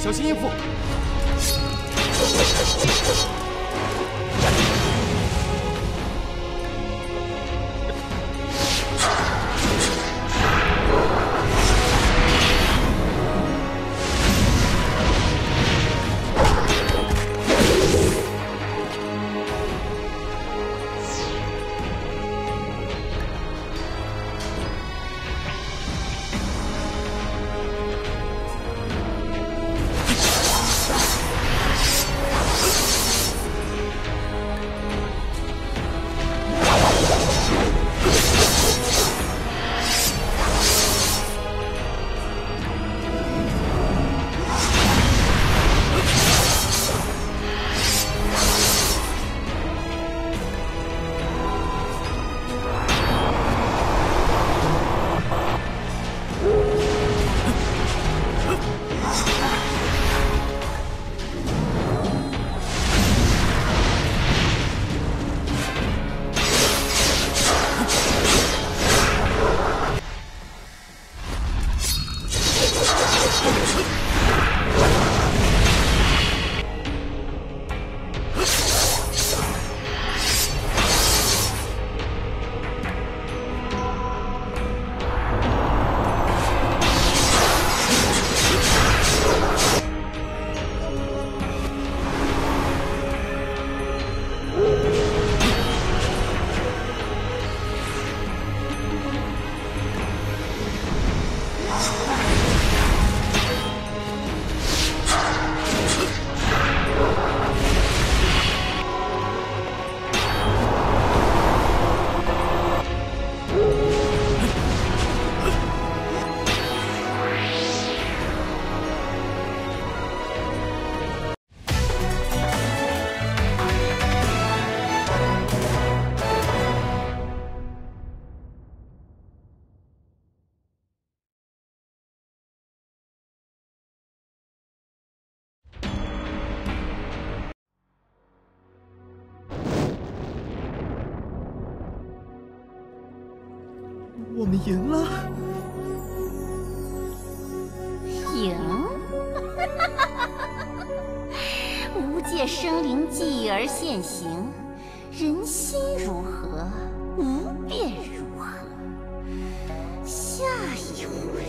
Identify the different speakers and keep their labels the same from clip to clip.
Speaker 1: 小心应付。
Speaker 2: 我们赢了。
Speaker 3: 赢？无界生灵继而现形，人心如何，无变如何。下一回，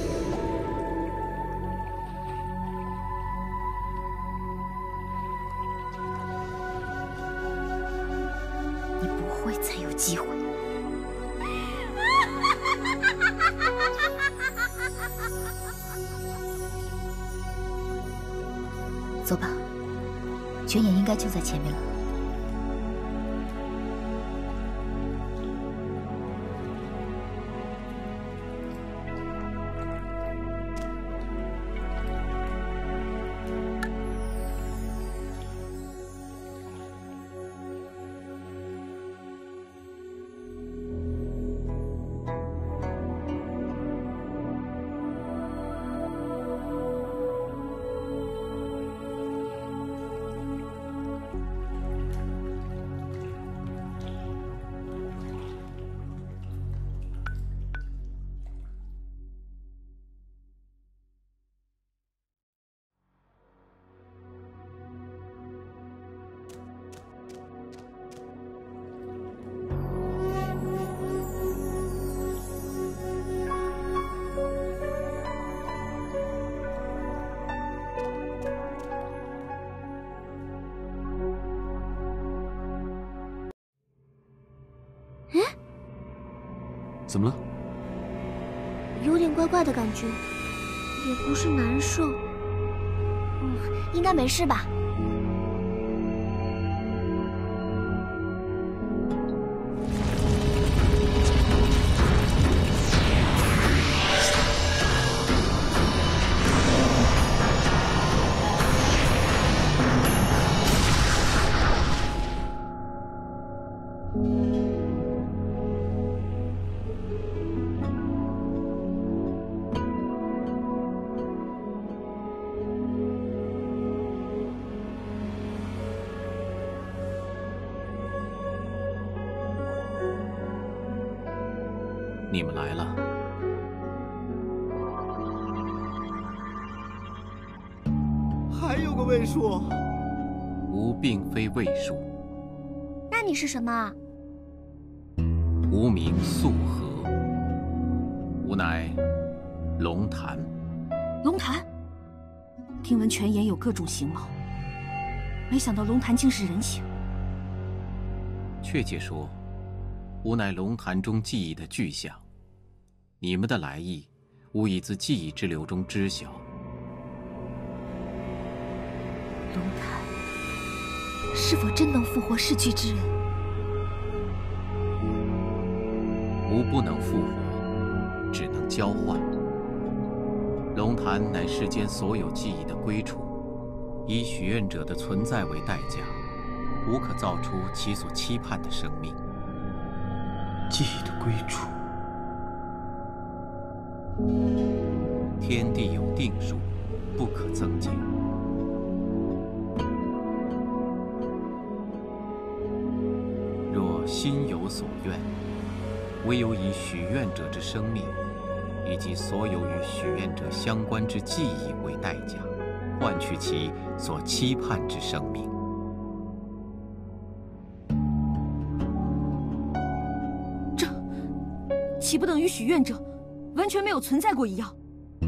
Speaker 3: 你不会再有机会。
Speaker 4: 走吧，泉眼应该就在前面了。
Speaker 1: 怎么了？
Speaker 5: 有点怪怪的感觉，也不是难受。应该没事吧？
Speaker 1: 你们来了。
Speaker 2: 还有个位数。
Speaker 1: 吾并非魏术，
Speaker 5: 那你是什么？
Speaker 1: 吾名素和，吾乃龙潭。
Speaker 6: 龙潭，听闻泉眼有各种形貌，没想到龙潭竟是人形。
Speaker 1: 确切说，吾乃龙潭中记忆的具象。你们的来意，吾已自记忆之流中知晓。
Speaker 4: 龙潭是否真能复活逝去之人？
Speaker 1: 吾不能复活，只能交换。龙潭乃世间所有记忆的归处，以许愿者的存在为代价，无可造出其所期盼的生命。
Speaker 2: 记忆的归处。
Speaker 1: 天地有定数，不可增减。若心有所愿，唯有以许愿者之生命，以及所有与许愿者相关之记忆为代价，换取其所期盼之生命。
Speaker 6: 这岂不等于许愿者完全没有存在过一样？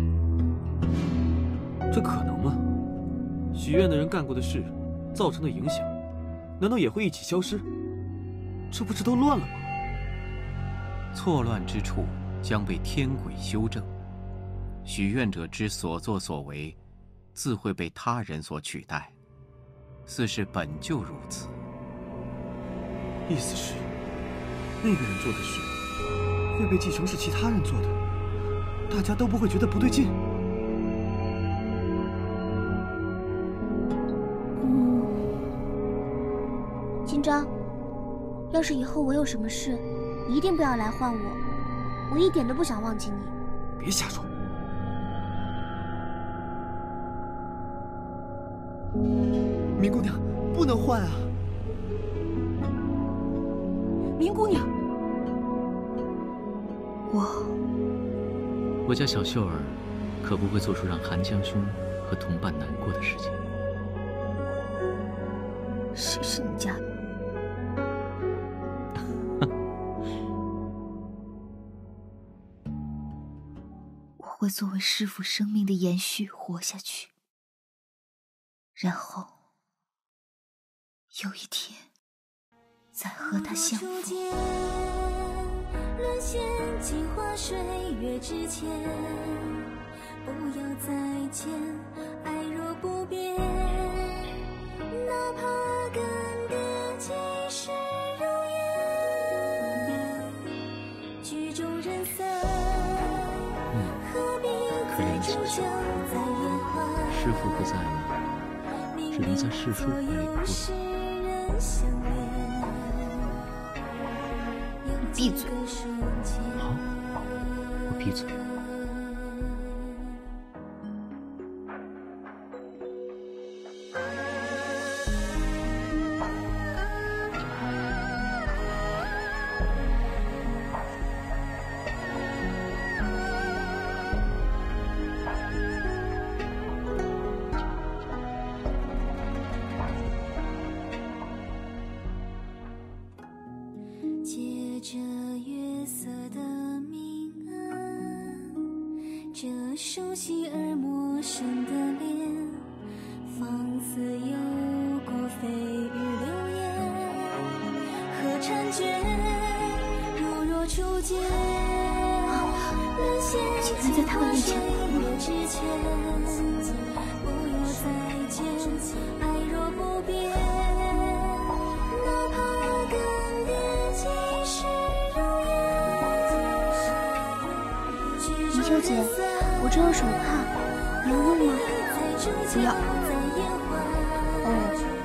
Speaker 2: 这可能吗？许愿的人干过的事，造成的影响，难道也会一起消失？这不是都乱了吗？
Speaker 1: 错乱之处将被天轨修正，许愿者之所作所为，自会被他人所取代。此事本就如此。
Speaker 2: 意思是，那个人做的事会被继承是其他人做的，大家都不会觉得不对劲。
Speaker 5: 金章，要是以后我有什么事，你一定不要来唤我，我一点都不想忘记你。
Speaker 2: 别瞎说。明姑娘，不能换啊！
Speaker 6: 明姑娘，
Speaker 7: 我家小秀儿可不会做出让韩将军和同伴难过的事情。
Speaker 4: 谁是你家的？我会作为师父生命的延续活下去，然后有一天再和他相逢。
Speaker 8: 沦陷镜花水月之前，不要再见，爱若不变，哪怕更迭几世容颜，剧中人散，何必再纠结在烟花，
Speaker 7: 师父不在了，只能在世俗怀里哭了。
Speaker 4: 闭嘴！
Speaker 7: 好，我闭嘴。
Speaker 8: 借着月色的明暗，这熟悉而陌生的脸，放肆有过蜚语流言和婵娟，如若初见，沦陷
Speaker 5: 竟然在他们面前
Speaker 8: 之前，不要再见，爱若不变，哪怕更迭几世容颜。
Speaker 5: 泥鳅姐，我这有手帕，你要用吗？
Speaker 6: 不要。
Speaker 5: 哦。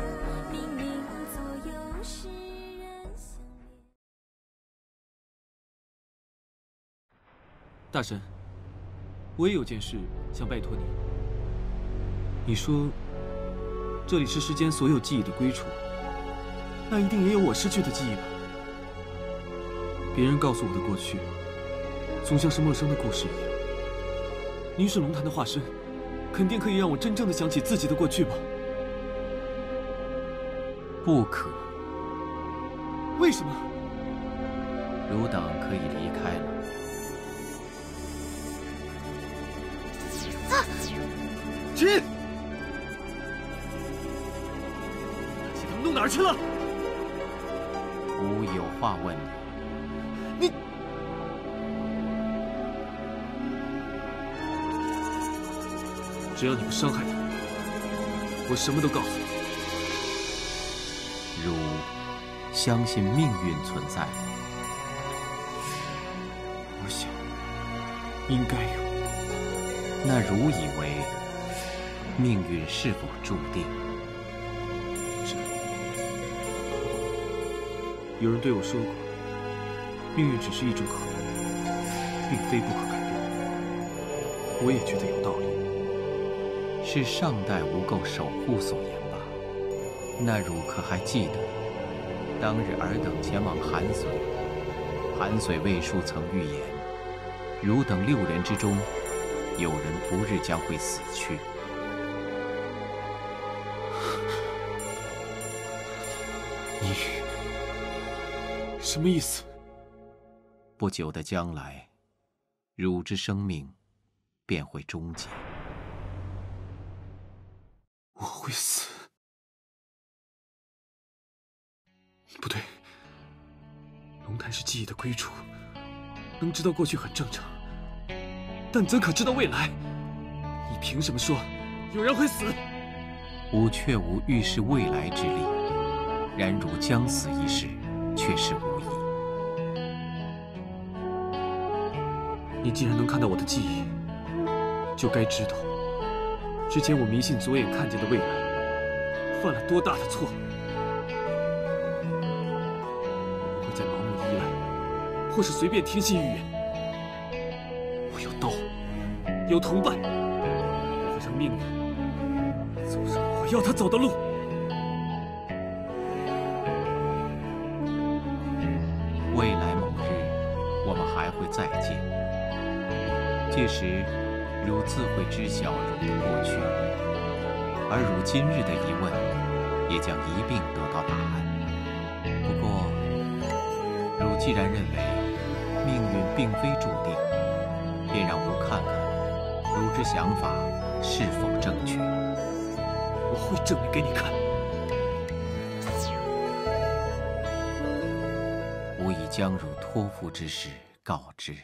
Speaker 2: 大神，我也有件事想拜托你。你说，这里是世间所有记忆的归处，那一定也有我失去的记忆吧？别人告诉我的过去，总像是陌生的故事一样。您是龙潭的化身， 肯定可以让我真正的想起自己的过去吧？
Speaker 1: 不可。
Speaker 2: 为什么？
Speaker 1: 汝等可以离开了。
Speaker 2: 秦，他们弄哪儿去了？
Speaker 1: 吾有话问你。
Speaker 2: 只要你不伤害他，我什么都告诉你。
Speaker 1: 汝相信命运存在？
Speaker 2: 我想，应该有。
Speaker 1: 那汝以为命运是否注定？
Speaker 2: 有人对我说过，命运只是一种可能，并非不可改变。我也觉得有道理。
Speaker 1: 是上代无垢守护所言吧？那汝可还记得，当日尔等前往寒水，寒水魏叔曾预言，汝等6人之中，有人不日将会死去。
Speaker 2: 你什么意思？
Speaker 1: 不久的将来，汝之生命便会终结。
Speaker 2: 我会死？不对，龙潭是记忆的归处，能知道过去很正常，但怎可知道未来？你凭什么说有人会死？
Speaker 1: 吾确无预示未来之力，然汝将死一事，却是无疑。
Speaker 2: 你既然能看到我的记忆，就该知道，之前我迷信左眼看见的未来，犯了多大的错。我不会再盲目依赖，或是随便听信预言。我有刀，有同伴，我会让命运走上我要他走的路。
Speaker 1: 未来某日，我们还会再见。届时，汝自会知晓汝的过去，而汝今日的疑问，也将一并得到答案。不过，汝既然认为命运并非注定，便让吾看看汝之想法是否正确。
Speaker 2: 我会证明给你看。
Speaker 1: 吾已将汝托付之事告知。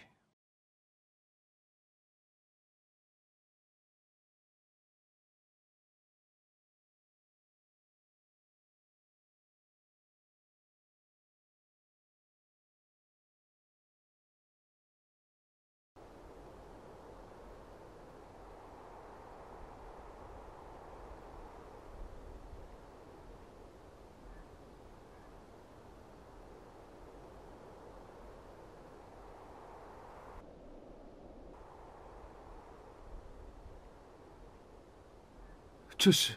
Speaker 2: 这是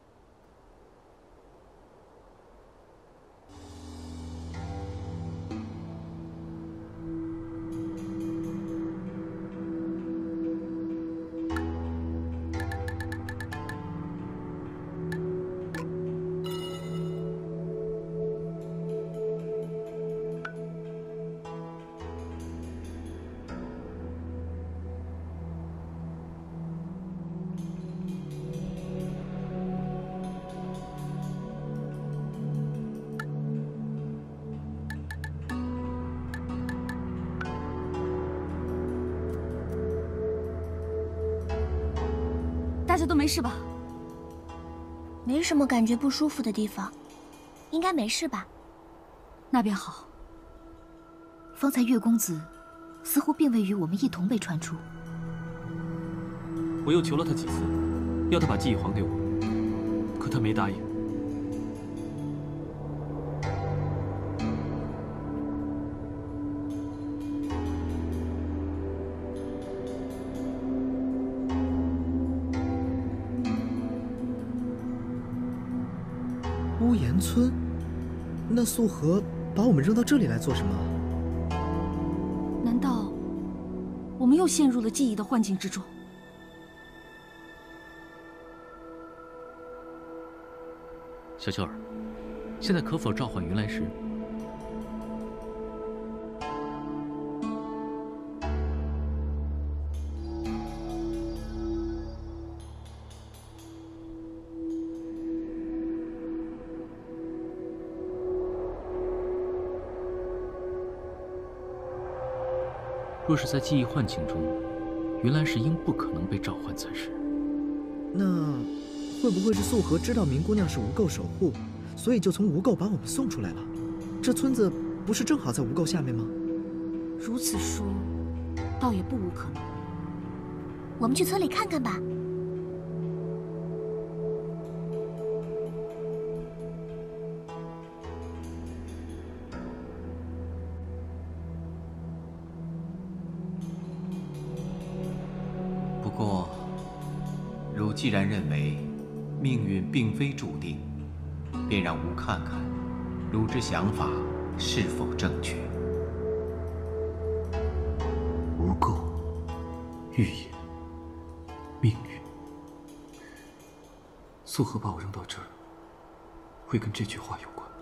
Speaker 6: 大家都没事吧？
Speaker 5: 没什么感觉不舒服的地方，应该没事吧？
Speaker 6: 那便好。
Speaker 4: 方才月公子似乎并未与我们一同被传出。
Speaker 2: 我又求了他几次，要他把记忆还给我，可他没答应。
Speaker 9: 屋檐村，那素荷把我们扔到这里来做什么？
Speaker 6: 难道我们又陷入了记忆的幻境之中？
Speaker 7: 小秋儿，现在可否召唤云来石？若是在记忆幻境中，云岚石应不可能被召唤才是。
Speaker 9: 那会不会是素荷知道明姑娘是无垢守护，所以就从无垢把我们送出来了？这村子不是正好在无垢下面吗？
Speaker 6: 如此说，倒也不无可能。
Speaker 5: 我们去村里看看吧。
Speaker 1: 不过，汝既然认为命运并非注定，便让吾看看汝之想法是否正确。
Speaker 2: 无垢、预言、命运，素荷把我扔到这儿，会跟这句话有关。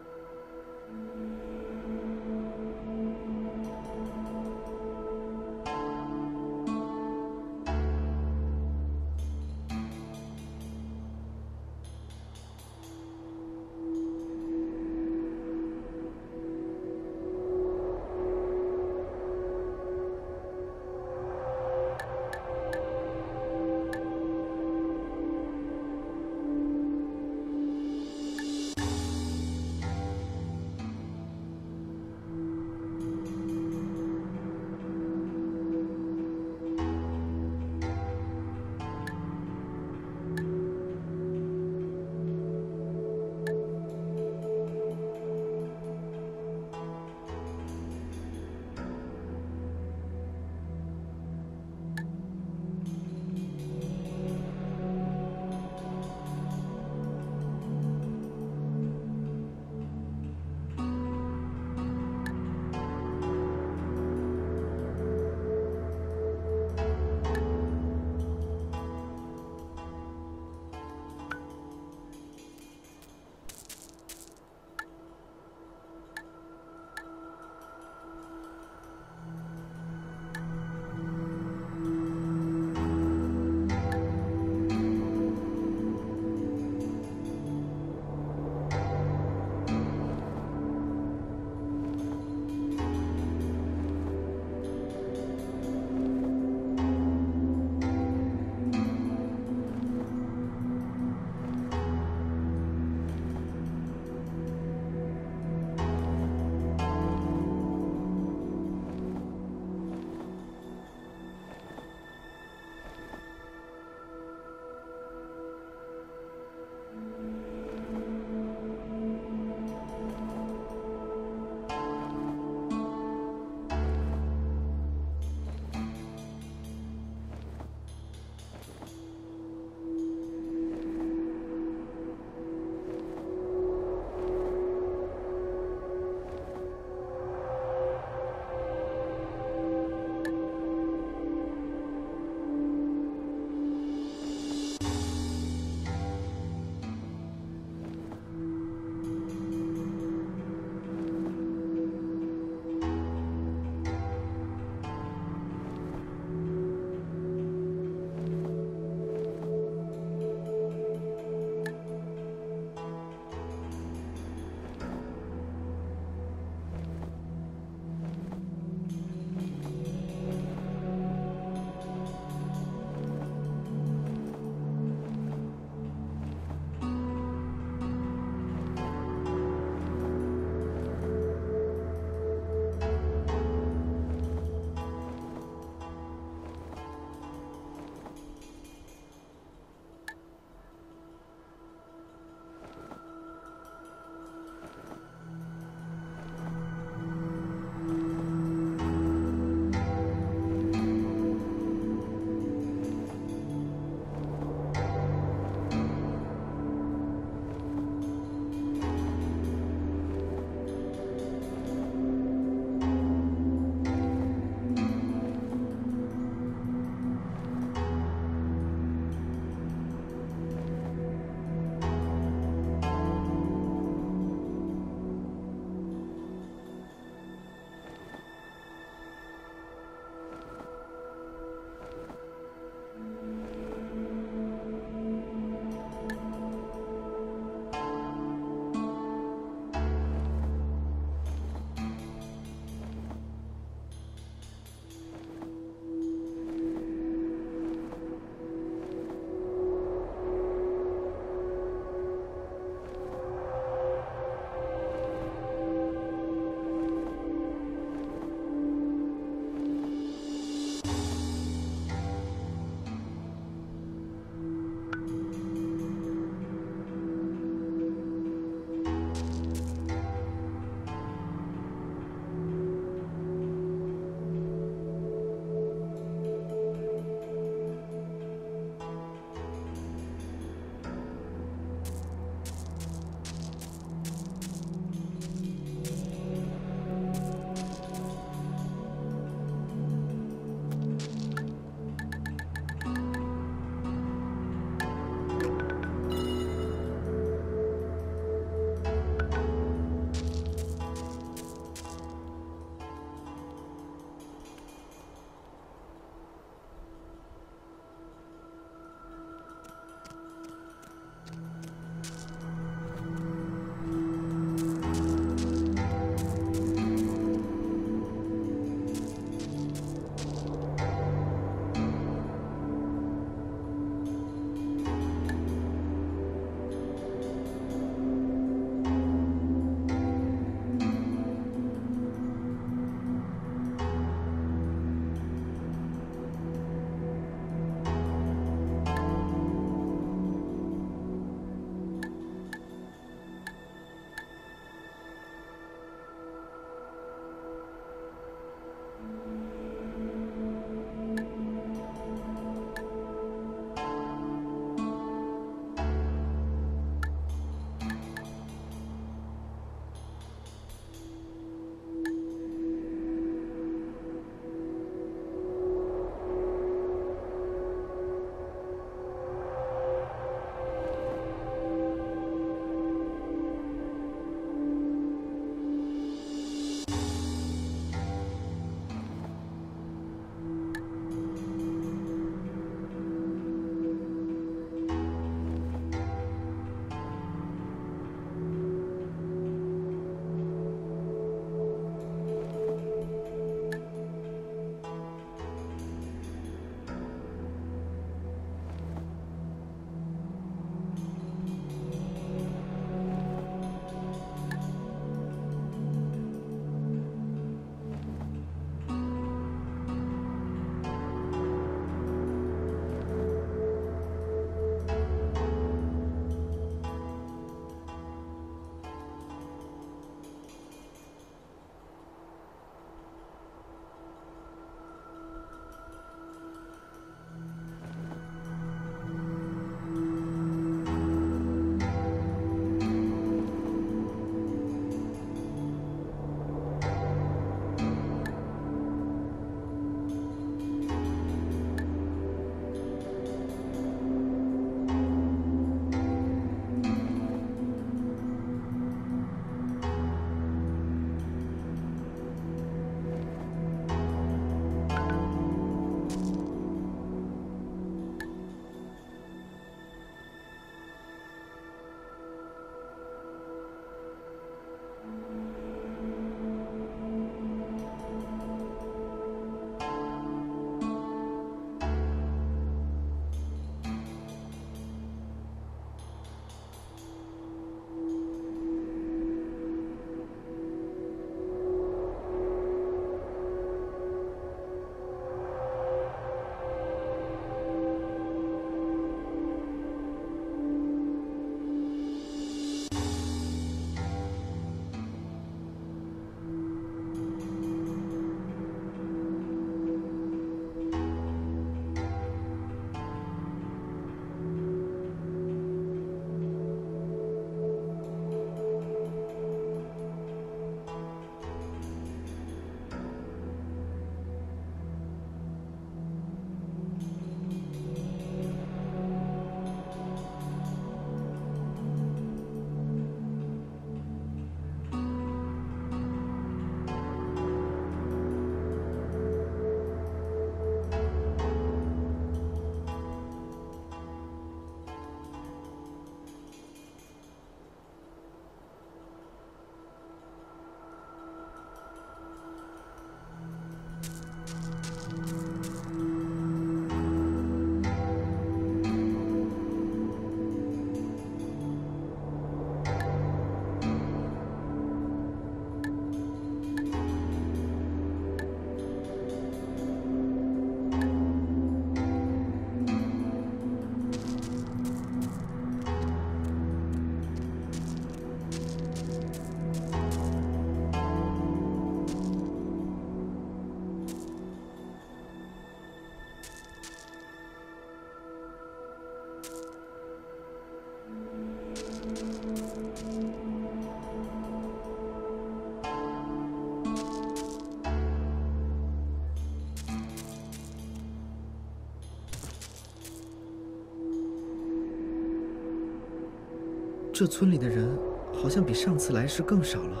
Speaker 9: 这村里的人好像比上次来时更少了。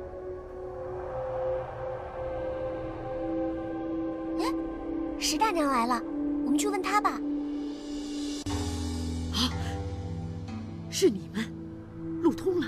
Speaker 5: 哎，石大娘来了，我们去问她吧。
Speaker 10: 啊，是你们，路通了。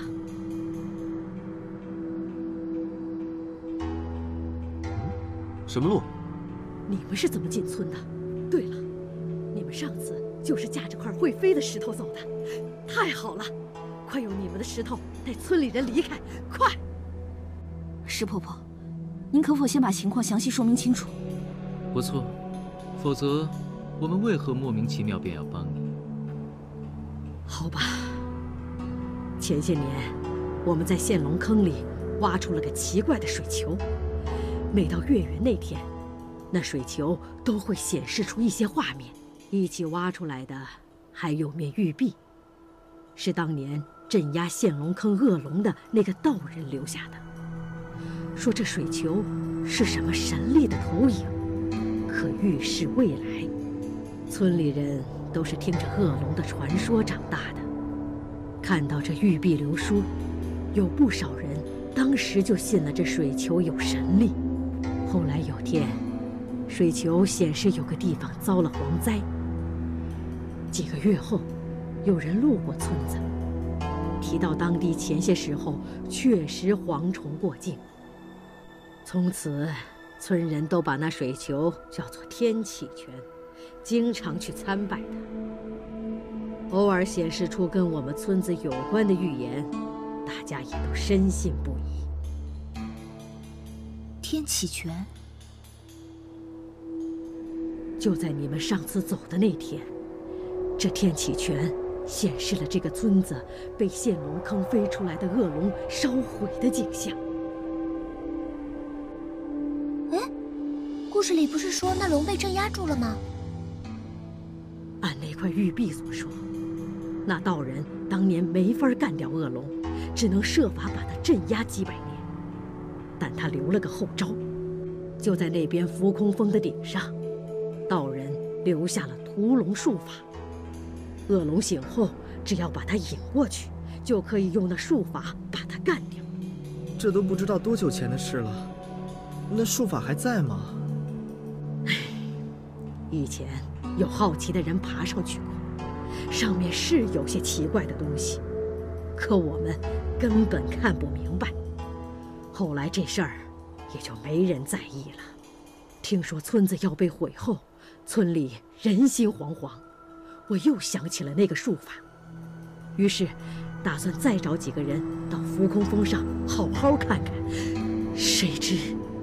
Speaker 2: 什么路？
Speaker 10: 你们是怎么进村的？对了，你们上次就是驾着块会飞的石头走的，太好了！快用你们的石头带村里人离开，快！
Speaker 6: 石婆婆，您可否先把情况详细说明清楚？
Speaker 7: 不错，否则我们为何莫名其妙便要帮你？
Speaker 10: 好吧，前些年我们在陷龙坑里挖出了个奇怪的水球，每到月圆那天，那水球都会显示出一些画面，一起挖出来的还有面玉璧，是当年镇压陷龙坑恶龙的那个道人留下的。说这水球是什么神力的投影，可预示未来。村里人都是听着恶龙的传说长大的，看到这玉璧流书，有不少人当时就信了这水球有神力。后来有天，水球显示有个地方遭了蝗灾。几个月后，有人路过村子，提到当地前些时候确实蝗虫过境。从此，村人都把那水球叫做天启泉，经常去参拜它。偶尔显示出跟我们村子有关的预言，大家也都深信不疑。
Speaker 4: 天启泉，
Speaker 10: 就在你们上次走的那天，这天启泉显示了这个村子被陷龙坑飞出来的恶龙烧毁的景象。
Speaker 5: 哎，故事里不是说那龙被镇压住了吗？
Speaker 10: 按那块玉璧所说，那道人当年没法干掉恶龙，只能设法把它镇压几百年。但他留了个后招，就在那边浮空峰的顶上，道人留下了屠龙术法。恶龙醒后，只要把它引过去，就可以用那术法把它干掉。
Speaker 9: 这都不知道多久前的事了，那术法还在吗？
Speaker 10: 唉，以前有好奇的人爬上去过，上面是有些奇怪的东西，可我们根本看不明白。后来这事儿也就没人在意了。听说村子要被毁后，村里人心惶惶。我又想起了那个术法，于是打算再找几个人到浮空峰上好好看看。谁知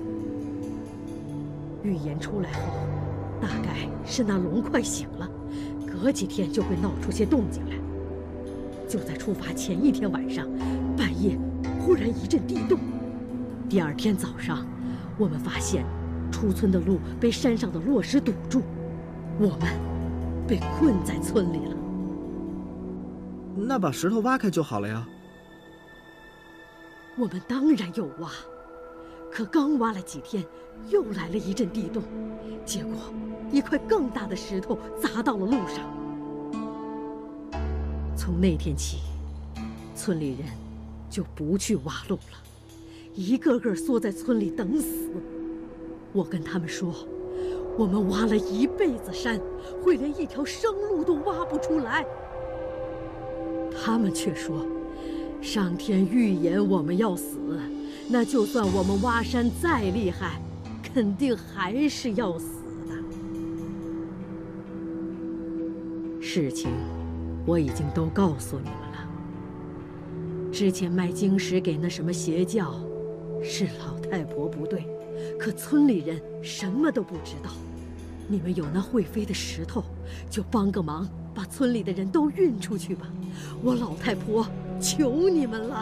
Speaker 10: 预言出来后，大概是那龙快醒了，隔几天就会闹出些动静来。就在出发前一天晚上，半夜忽然一阵地动。第二天早上，我们发现出村的路被山上的落石堵住，我们被困在村里了。
Speaker 9: 那把石头挖开就好了呀。
Speaker 10: 我们当然有挖，可刚挖了几天，又来了一阵地动，结果一块更大的石头砸到了路上。从那天起，村里人就不去挖路了，一个个缩在村里等死。我跟他们说，我们挖了一辈子山，会连一条生路都挖不出来。他们却说，上天预言我们要死，那就算我们挖山再厉害，肯定还是要死的。事情我已经都告诉你们了。之前卖晶石给那什么邪教，是老太婆不对，可村里人什么都不知道。你们有那会飞的石头，就帮个忙，把村里的人都运出去吧。我老太婆求你们了。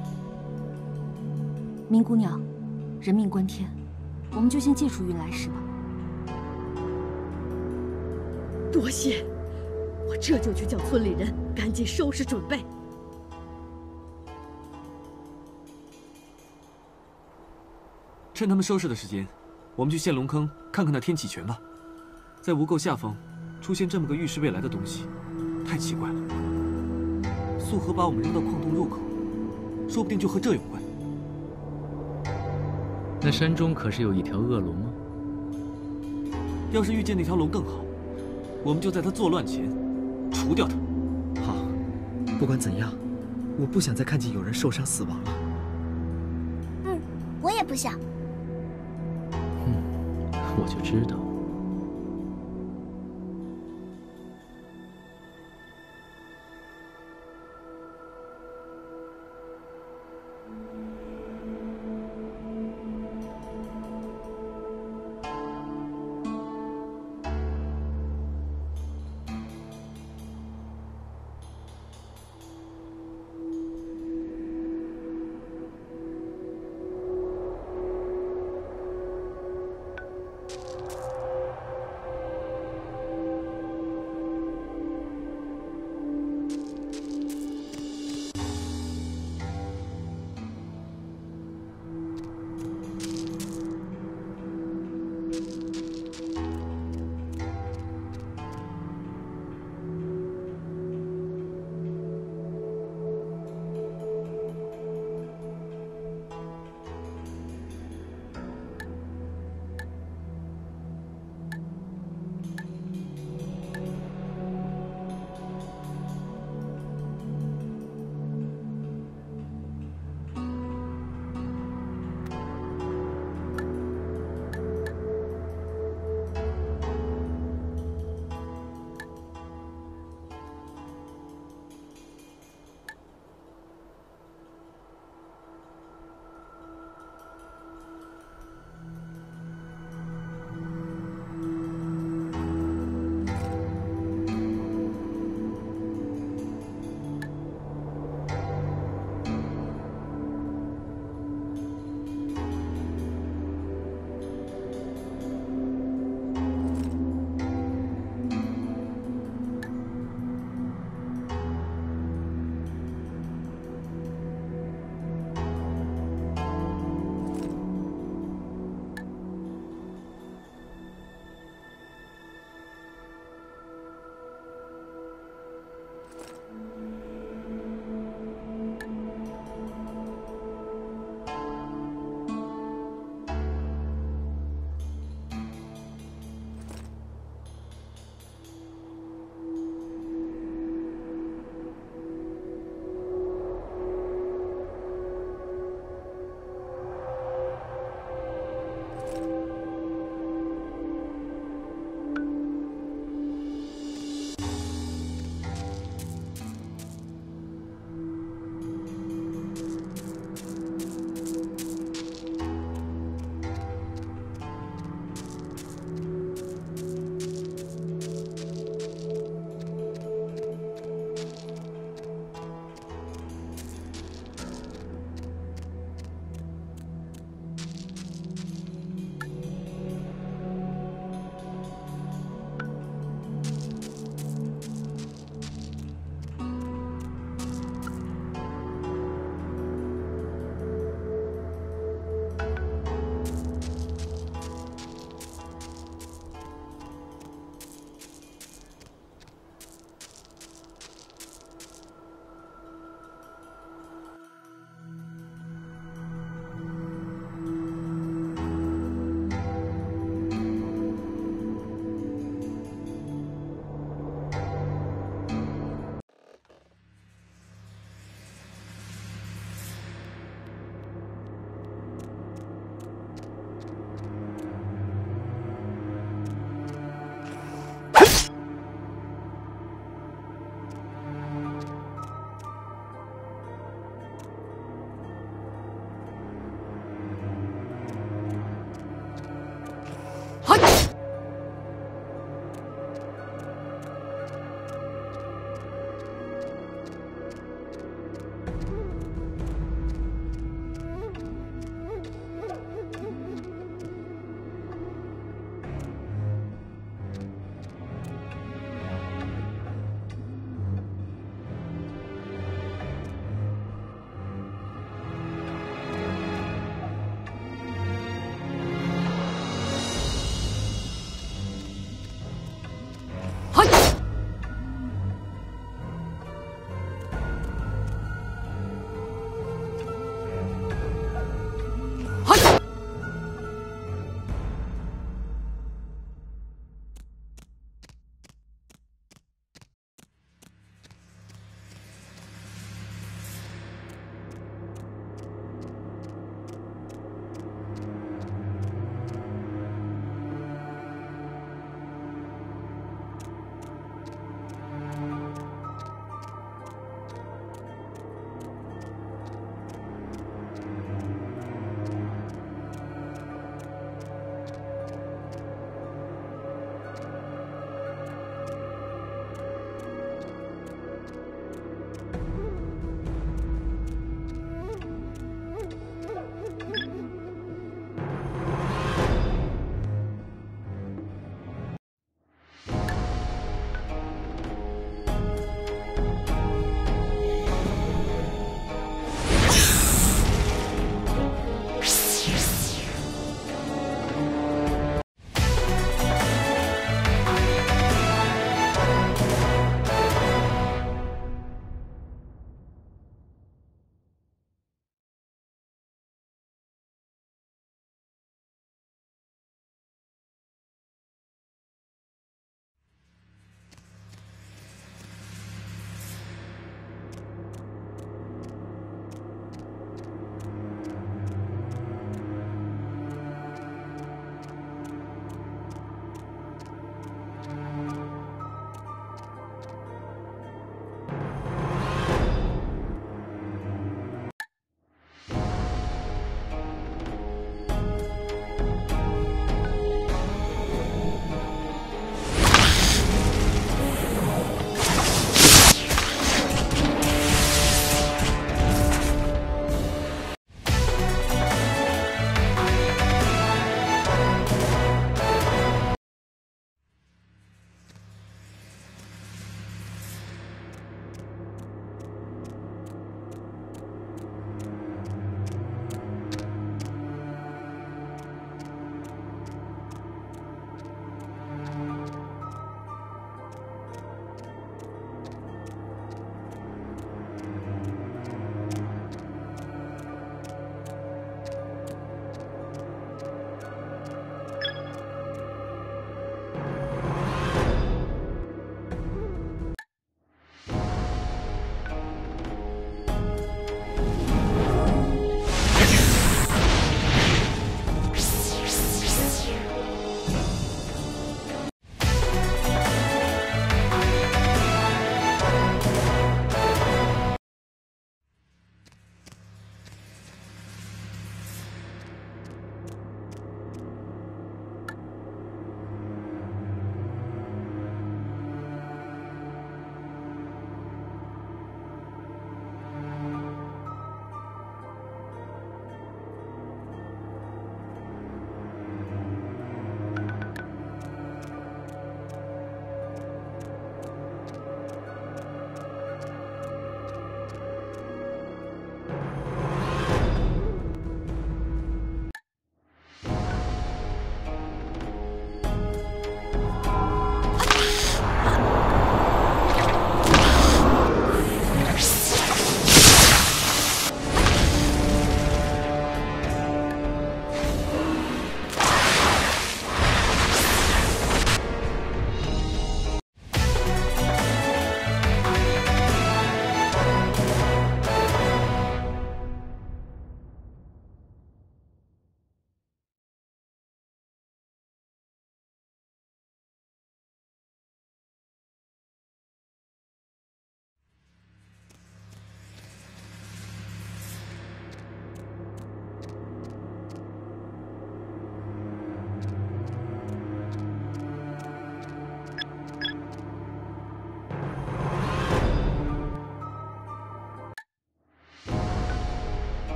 Speaker 6: 明姑娘，人命关天，我们就先借出运来石吧。
Speaker 10: 多谢，我这就去叫村里人赶紧收拾准备。
Speaker 2: 趁他们收拾的时间，我们去陷龙坑看看那天启泉吧。在无垢下方出现这么个预示未来的东西，太奇怪了。 素荷把我们扔到矿洞入口，说不定就和这有关。
Speaker 7: 那山中可是有一条恶龙吗？
Speaker 2: 要是遇见那条龙更好，我们就在它作乱前除掉它。
Speaker 9: 好，不管怎样，我不想再看见有人受伤死亡了。
Speaker 5: 我也不想。
Speaker 7: 我就知道。